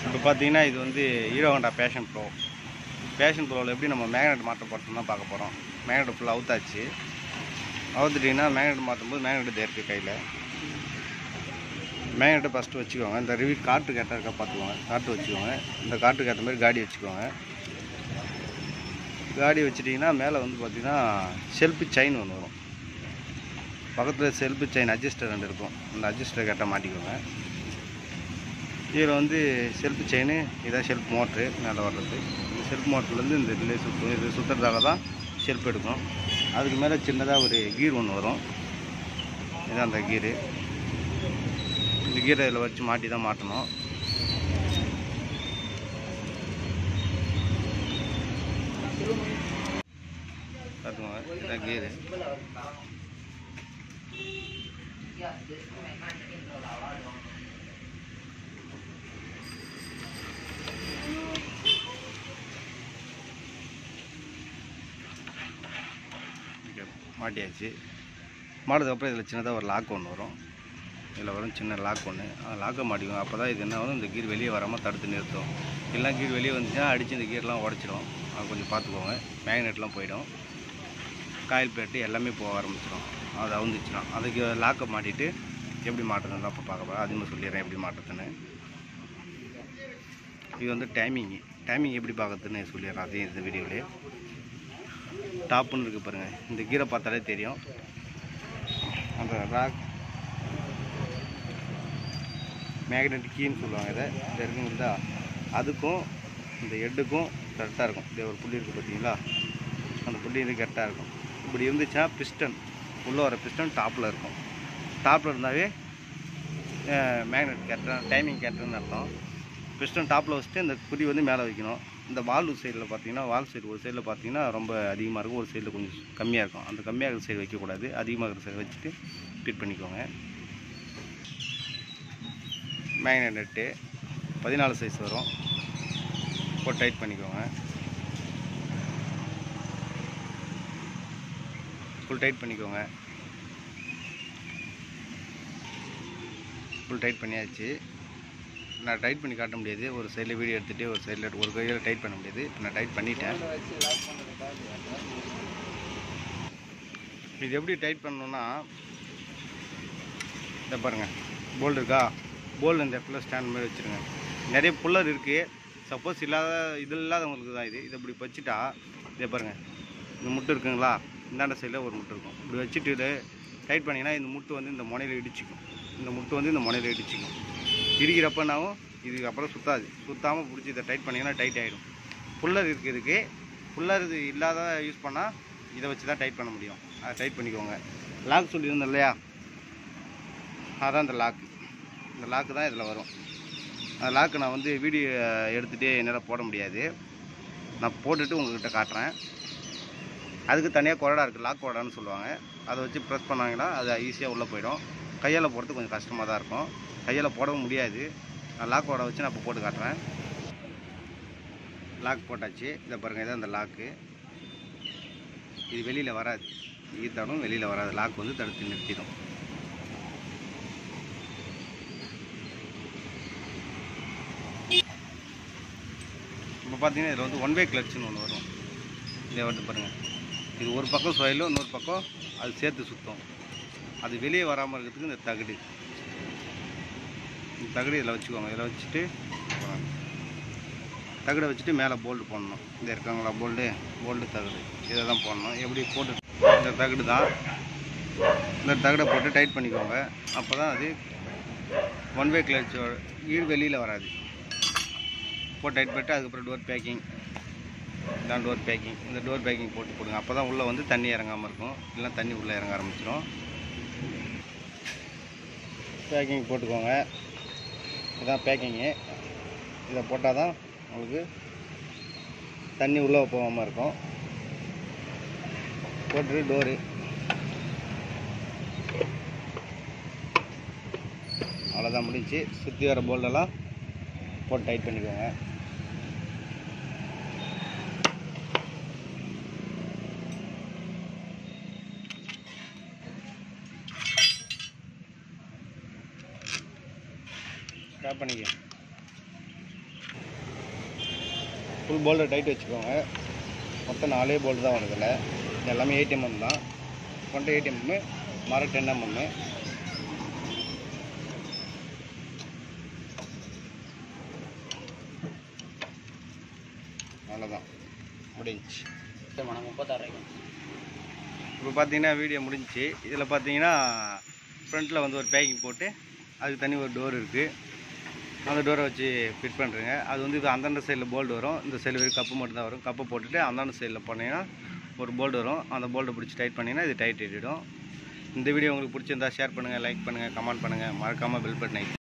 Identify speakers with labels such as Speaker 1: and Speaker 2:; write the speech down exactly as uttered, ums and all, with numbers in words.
Speaker 1: இப்போ பார்த்தீங்கன்னா இது வந்து Hero Honda Passion Pro. Passion ப்ரோவில் எப்படி நம்ம மேக்னெட் மாற்ற போகிறோம் தான் பார்க்க போகிறோம். மேக்னெட் ஃபுல்லாக அவுத்தாச்சு. அவுத்துட்டிங்கன்னா மேக்னெட் மாற்றும் போது மேக்னெட் இருக்குது கையில். மேக்னெட்டை ஃபஸ்ட்டு வச்சுக்கோங்க. இந்த ரிவ்யூ காட்டுக்கு ஏற்ற இருக்கா பார்த்துக்கோங்க. காட்டு வச்சுக்கோங்க. இந்த காட்டுக்கு ஏற்ற மாதிரி காடி வச்சுக்கோங்க. காடி வச்சுட்டிங்கன்னா மேலே வந்து பார்த்திங்கன்னா செல்ஃபு செயின் ஒன்று வரும். பக்கத்தில் செல்ஃபு செயின் அட்ஜஸ்டர் ரெண்டு இருக்கும். அந்த அட்ஜஸ்டர் கரெக்டாக மாட்டிக்கோங்க. இதில் வந்து செல்ஃபு செயின், இதான் செல்ஃப் மோட்ரு மேலே வர்றது. இந்த செல்ஃப் மோட்டர்லேருந்து இந்த ரிலே சுற்றும். இது சுற்றுறதால தான் செல்ஃப் எடுக்கும். அதுக்கு மேலே சின்னதாக ஒரு கீர் ஒன்று வரும். இதுதான் அந்த கீரு. இந்த கீரை இதில் வச்சு மாட்டி தான் மாட்டணும். பார்த்துக்கோங்க, இதுதான் கீரு. மாட்டியாச்சு. மாட்டதுக்கப்புறம் இதில் சின்னதாக ஒரு லாக் ஒன்று வரும். இதில் வரும் சின்ன லாக் ஒன்று. அந்த லாக்கை மாட்டிக்குவோம். அப்போ தான் இது என்ன வரும், இந்த கீர் வெளியே வராமல் தடுத்து நிறுத்தும். இல்லைனா கீர் வெளியே வந்துச்சுன்னா அடித்து இந்த கீர்லாம் உடச்சிடும். அது கொஞ்சம் பார்த்துக்கோங்க. மேக்னெட்லாம் போயிடும். காயில் பிளேட்டு எல்லாமே போக ஆரம்பிச்சிடும். அது அவுந்துச்சுன்னா அதுக்கு லாக்கை மாட்டிட்டு எப்படி மாட்டுறதுன்னு அப்போ பார்க்க போகிறேன். அதுமாதிரி சொல்லிடுறேன் எப்படி மாட்டுறதுன்னு. இது வந்து டைமிங்கு. டைமிங் எப்படி பார்க்குறதுன்னு சொல்லிடுறேன் அதையும் இந்த வீடியோவிலே. டாப்புன்னு இருக்குது பாருங்கள். இந்த கீரை பார்த்தாலே தெரியும். அந்த ராக் மேக்னெட் கீன்னு சொல்லுவாங்க இதை. இந்த இருக்குங்களா, அதுக்கும் இந்த ஹெட்டுக்கும் கரெக்டாக இருக்கும். இந்த ஒரு புள்ளி இருக்குது பார்த்தீங்களா, அந்த புள்ளி இது கரெக்டாக இருக்கும். இப்படி இருந்துச்சுன்னா பிஸ்டன், உள்ளே வர பிஸ்டன் டாப்பில் இருக்கும். டாப்பில் இருந்தாவே மேக்னெட் கரெக்டாக டைமிங் கரெக்டுன்னு அர்த்தம். பிஸ்டன் டாப்பில் வச்சுட்டு இந்த குறி வந்து மேலே வைக்கணும். இந்த வால்வு சைடில் பார்த்தீங்கன்னா, வால் சைடு ஒரு சைடில் பார்த்தீங்கன்னா ரொம்ப அதிகமாக இருக்கும், ஒரு சைடில் கொஞ்சம் கம்மியாக இருக்கும். அந்த கம்மியாக இருக்கிற சைடு வைக்கக்கூடாது, அதிகமாக இருக்கிற சைடு வச்சுட்டு ஃபிட் பண்ணிக்கோங்க. மேக்னெட் நெட்டு பதினாலு சைஸ் வரும். போட்டு டைட் பண்ணிக்கோங்க. ஃபுல் டைட் பண்ணிக்கோங்க. ஃபுல் டைட் பண்ணியாச்சு. நான் டைட் பண்ணி காட்ட முடியாது. ஒரு சைடில் வீடியோ எடுத்துகிட்டு ஒரு சைடில் ஒரு கையில் டைட் பண்ண முடியாது. இப்போ நான் டைட் பண்ணிட்டேன். இது எப்படி டைட் பண்ணணுன்னா, இதை பாருங்கள், போல்டு இருக்கா, போல்டு இந்த இடத்துல ஸ்டாண்ட் மாதிரி வச்சுருங்க. நிறைய புல்லர் இருக்குது. சப்போஸ் இல்லாத இது இல்லாதவங்களுக்கு தான் இது. இதை இப்படி வச்சுட்டா, இதை பாருங்கள், இந்த முட்டு இருக்குங்களா, இந்தாண்ட சைடில் ஒரு முட்டு இருக்கும். இப்படி வச்சுட்டு இது டைட் பண்ணிங்கன்னா இந்த முட்டு வந்து இந்த முனையில் இடிச்சிக்கும். இந்த முட்டு வந்து இந்த முனையில் இடிச்சிக்கும். இடிக்கிறப்பனாவும் இதுக்கு அப்புறம் சுற்றாது. சுற்றாமல் பிடிச்சி இதை டைட் பண்ணிங்கன்னா டைட் ஆகிடும். புல்லர் இருக்குது இதுக்கு. புல்லர் இது இல்லாத யூஸ் பண்ணால் இதை வச்சு தான் டைட் பண்ண முடியும். அதை டைட் பண்ணிக்கோங்க. லாக் சொல்லியிருந்தோம் இல்லையா, அதான் இந்த லாக்கு. இந்த லாக்கு தான் இதில் வரும். அந்த லாக்கு நான் வந்து வீடியோ எடுத்துகிட்டே என்னால் போட முடியாது. நான் போட்டுட்டு உங்கள்கிட்ட காட்டுறேன். அதுக்கு தனியாக கொரடா இருக்குது, லாக் கொரடான்னு சொல்லுவாங்க. அதை வச்சு ப்ரெஸ் பண்ணாங்கன்னா அது ஈஸியாக உள்ளே போயிடும். கையால் போடுறது கொஞ்சம் கஷ்டமாக தான் இருக்கும். கையால் போடவும் முடியாது. நான் லாக் கொரடா வச்சு நான் இப்போ போட்டு காட்டுறேன். லாக் போட்டாச்சு. இதை பாருங்கள், இதான் அந்த லாக்கு. இது வெளியில் வராது. ஈத்தாடும் வெளியில் வராது. லாக் வந்து தடுத்து நிறுத்திடும். இப்போ பார்த்தீங்கன்னா இதில் வந்து ஒன் வே கிளட்சுன்னு ஒன்று வரும். இதை வந்து பாருங்கள், இது ஒரு பக்கம் சுழலும், இன்னொரு பக்கம் அது சேர்த்து சுற்றும். அது வெளியே வராமல் இருக்கிறதுக்கு இந்த தகடு, இந்த தகடு இதில் வச்சுக்கோங்க. இதில் வச்சுட்டு தகடை வச்சுட்டு மேலே போல்டு போடணும். இந்த இருக்காங்களா போல்டு, போல்டு தகடு, இதை தான் போடணும். எப்படி போட்டு இந்த தகடு தான், இந்த தகடை போட்டு டைட் பண்ணிக்கோங்க. அப்போ தான் அது ஒன் வே கிளட்ச் ஈடு வெளியில் வராது. போட்டு டைட் பண்ணிட்டு அதுக்கப்புறம் டோர் பேக்கிங், இதான் டோர் பேக்கிங். இந்த டோர் பேக்கிங் போட்டு போடுங்க. அப்போ தான் உள்ளே வந்து தண்ணி இறங்காமல் இருக்கும். இல்லைனா தண்ணி உள்ளே இறங்க ஆரம்பிச்சிடும். பேக்கிங் போட்டுக்கோங்க. இதுதான் பேக்கிங்கு. இதை போட்டால் தான் உங்களுக்கு தண்ணி உள்ளே போகாமல் இருக்கும். போட்டு டோரு அவ்வளோதான், முடிஞ்சு. சுற்றி வர போல்டெல்லாம் போட்டு டைட் பண்ணிக்கோங்க. ஸ்டாப் பண்ணிக்க. ஃபுல் போல்டர் டைட் வச்சுக்கோங்க. மொத்தம் நாலே போல்டு தான் வருதில்ல. இது எல்லாமே எயிட் எம்எம் தான். கொண்ட எயிட் எம்எம்மு, மர டென் எம்எம்மு. அவ்வளோதான், முடிஞ்சிச்சு.
Speaker 2: முப்பத்தாறு
Speaker 1: இப்போ பார்த்தீங்கன்னா வீடியோ முடிஞ்சிச்சு. இதில் பார்த்தீங்கன்னா ஃப்ரண்ட்டில் வந்து ஒரு பேக்கிங் போட்டு அதுக்கு தனி ஒரு டோர் இருக்குது. அந்த டோரை வச்சு ஃபிட் பண்ணுறேங்க. அது வந்து இது அந்தந்த சைடில் போல்டு வரும். இந்த சைடில் வெறும் கப்பு மட்டும் தான் வரும். கப்பை போட்டுட்டு அந்தந்த சைடில் பண்ணிங்கன்னா ஒரு போல்டு வரும். அந்த போல்டை பிடிச்சி டைட் பண்ணிங்கன்னா இது டைட் ஏறிடும். இந்த வீடியோ உங்களுக்கு பிடிச்சிருந்தா ஷேர் பண்ணுங்கள், லைக் பண்ணுங்கள், கமெண்ட் பண்ணுங்கள். மறக்காமல் பெல் பட்டனை